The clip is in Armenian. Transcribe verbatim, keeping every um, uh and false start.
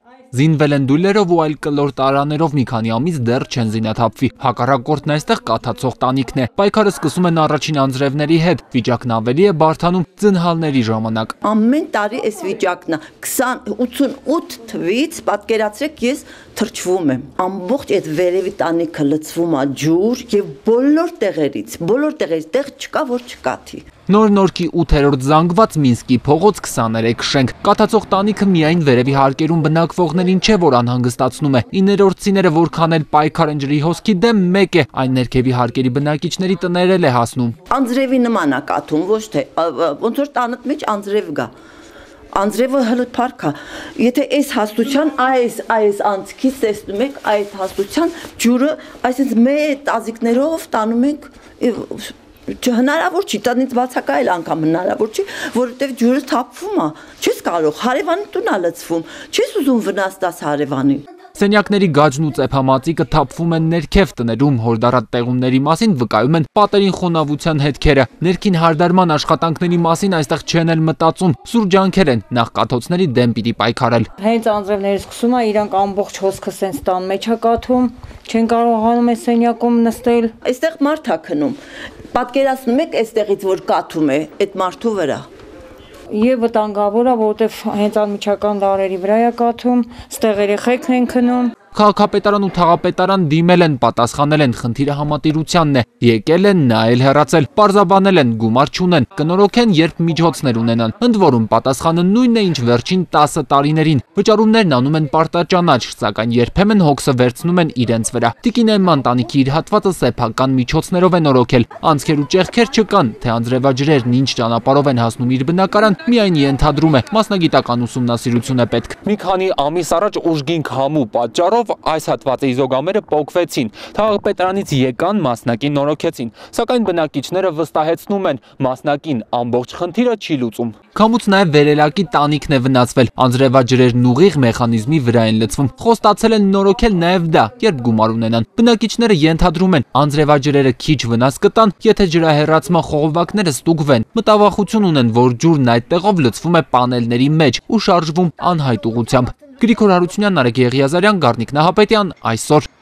Զինվել են դույլերով ու այլ կլոր տարաներով մի քանի ամիս դեռ չեն զինաթափվի։ Հակառակորդն այստեղ կաթացող տանիքն է։ Պայքարը սկսում են առաջին անձրևների հետ։ Վիճակն ավելի է բարդանում ձնհալների ժամանակ։ Ամեն տարի այս վիճակն է ութսունութ թվից պատկերացրեք ես թրջվում եմ։ Ամբողջ այդ վերևի տանիքը լցվում է ջուր եւ բոլոր տեղերից, բոլոր տեղերից տեղ չկա որ չկաթի։ Նոր Նորքի ութերորդ զանգված Մինսկի փողոց քսաներեք շենք։ Կաթացող տանիքը միայն վերևի հարկերում բնակվողներին չէ, որ անհանգստացնում է։ Իններորդցիները որքան էլ պայքար են ջրի հոսքի դեմ, մեկ է, այն ներքևի հարկերի բնակիչների տներել է հասնում։ Անձրևի նման է կաթում, ոչ թե ոնց որ տանդ մեջ անձրև գա։ Անձրևը հլը փառք է։ Եթե այս հաստության, այս այս անցքից տեսնում եք, այդ հաստության ջուրը, այսինքն մեր տազիկներով տանում ենք Հնարավոր չի, տնից բացակայել անգամ հնարավոր չի, որովհետև ջուրը թափվում է, չես կարող, հարևանի տուն է լցվում, չես ուզում վնաս տաս հարևանին։ Սենյակների գաջն ու ծեփամածիկը թափվում են ներքև տներում, հորդառատ տեղումների մասին վկայում են պատերին խոնավության հետքերը։ Ներքին հարդարման աշխատանքների մասին այստեղ չեն էլ մտածում, սուր ջանքեր են, նախ կաթոցների դեմ պիտի պայքարել։ Հենց անձրևները սկսում է, իրանք ամբողջ հոսքը սենց տան մեջ է կաթում, չեն կարողանում այս սենյակում նստել։ Այստեղ մարդ է քնում։ Պատկերացնում եք այստեղից որ կաթում է այդ մարդու վրա։ Եվ վտանգավոր է, որովհետև հենց անմիջական լարերի վրա է կաթում, ստեղ երեխեքն են քնում։ Քաղաքապետարան ու թաղապետարան դիմել են, պատասխանել են, խնդիրը համատիրությանն է, եկել են, նայել հեռացել, պարզաբանել են, գումար չունեն, կնորոգեն, երբ միջոցներ ունենան։ Ընդ որում պատասխանը նույնն է, ինչ վերջին տասը տարիներին։ Վճարումներն անում են պարտաճանաչ, սակայն երբեմն հոգսը վերցնում են իրենց վրա։ Տիկին Էմման տանիքի իր հատվածը սեփական միջոցներով են օրոքել։ Անցքեր ու ճեղքեր չկան, թե անձրևաջրերն ինչ ճանապարհով են հասնում իր բնակարան, միայն ենթադրում է, մասնագիտական ուսումնասիրություն է պետք։ Մի քանի ամիս առաջ ուժգին քամու պատճառով այս հատվածի իզոգամերը պոկվեցին, թաղապետարանից եկան, մասնակին նորոգեցին, սակայն բնակիչները վստահեցնում են, մասնակին ամբողջ խնդիրը չի լուծում։ Քամուց նաև վերելակի տանիքն է վնասվել, անձրևաջրերն ուղիղ մեխանիզմի վրա են լցվում, խոստացել են նորոգել նաև դա, երբ գումար ունենան։ Բնակիչները ենթադրում են, անձրևաջրերը քիչ վնաս կտան, եթե ջրահեռացման խողովակները ստուգվեն, մտավախություն ունեն, որ ջուրն այդտեղով լցվում է պանելների մեջ ու շարժվում անհայտ ուղղությամբ։ Գրիգոր Հարությունյան, Նարեկ Եղիազարյան, Գառնիկ Նահապետյան, այսօր։